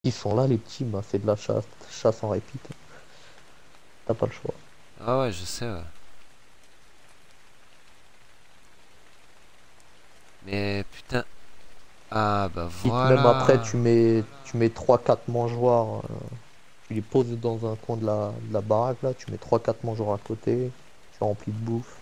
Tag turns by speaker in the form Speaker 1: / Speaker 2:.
Speaker 1: Ils sont là, les petits, bah, c'est de la chasse en repeat. T'as pas le choix.
Speaker 2: Ah ouais, je sais, ouais. Mais putain. Ah bah
Speaker 1: Même après,
Speaker 2: voilà.
Speaker 1: tu mets trois quatre mangeoires, tu les poses dans un coin de la baraque, là, tu mets trois quatre mangeoires à côté, tu remplis de bouffe.